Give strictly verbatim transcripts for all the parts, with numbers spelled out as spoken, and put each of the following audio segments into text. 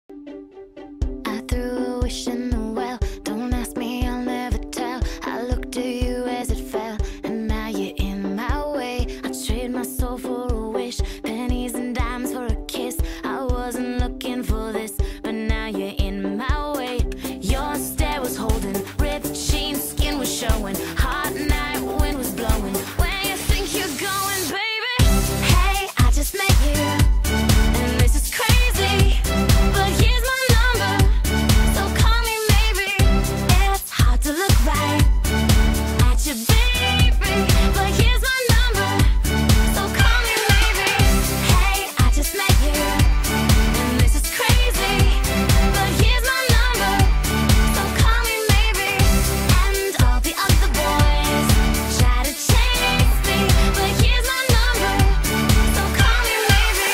I threw a wish in the well. Don't ask me, I'll never tell. I looked at you as it fell, and now you're in my way. I trade my soul for a wish, pennies and dimes for a kiss. I wasn't looking for this, but now you're in my way. Your stare was holding, ripped jeans, skin was showing. Hot night, wind was blowing. Where you think you're going, baby? Hey, I just met you, and this is crazy, but here's my number, so call me maybe. It's hard to look right at you, baby, but here's my number, so call me maybe. Hey, I just met you, and this is crazy, but here's my number, so call me maybe. And all the other boys try to chase me, but here's my number, so call me maybe.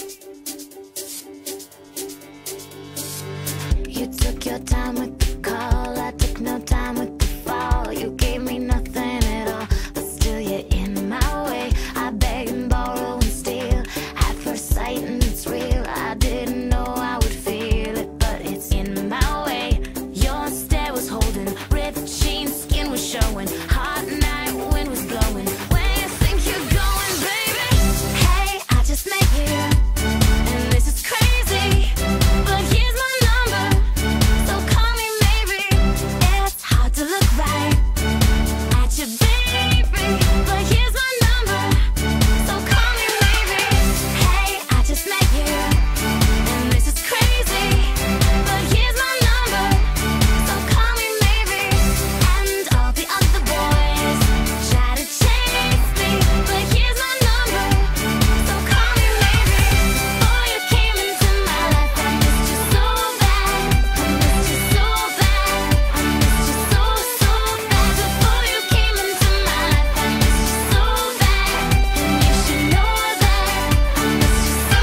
You took your time with the call, I took no time with the fall. You gave me nothing at all, but still you're in my way. I beg and borrow and steal at first sight, and it's real. I didn't know I would feel it, but it's in my way. Your stare was holding, ripped jeans, skin was showing. Hot night, wind was blowing. Where you think you're going, baby? Hey, I just met you, and this is crazy, but here's my number, so call me maybe. It's hard to look right at you, baby, but here's my number, so call me maybe. Hey, I just met you, and this is crazy, but here's my number, so call me maybe. And all the other boys try to chase me, but here's my number, so call me maybe. Before you came into my life, I missed you so bad, I missed you so bad, I missed you so, so bad. Before you came into my life, I missed you so bad, and you should know that I missed you so,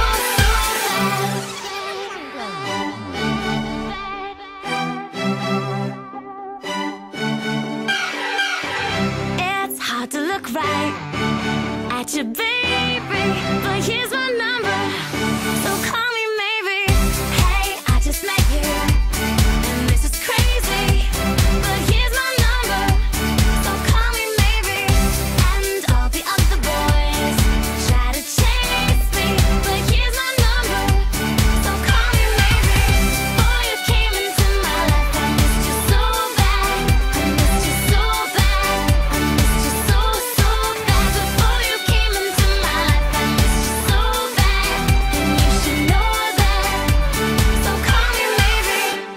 so bad. It's hard to look right at you, baby, but here's my number, so call me maybe. Hey, I just met you, and this is crazy, but here's my number, so call me maybe. And all the other boys try to chase me, but here's my number, so call me maybe. Before you came into my life, I missed you so bad, I missed you so bad, I missed you so, so bad. Before you came into my life, I missed you so bad, and you should know that, so call me maybe.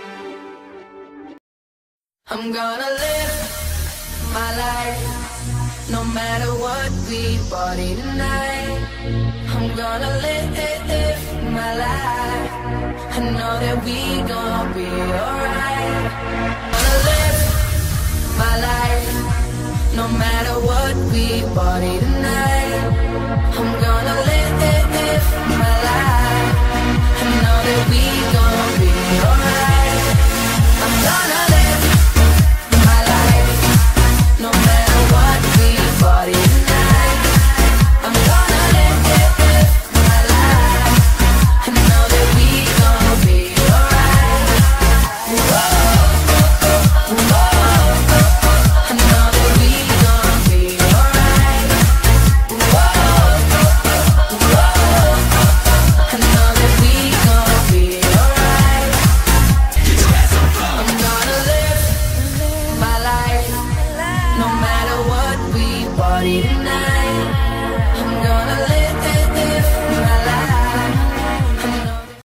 I'm gonna live my life, no matter what we party tonight. I'm gonna live my life, I know that we gonna be alright. Gonna live my life, no matter what we party tonight. I'm gonna live my life, I know that we gonna be alright. I'm gonna live my life, no matter what we party tonight. I'm gonna live my life, I know that we gonna be alright. I know that we gonna be alright. I know that we gonna be alright. I'm gonna live my life, no matter what we party tonight.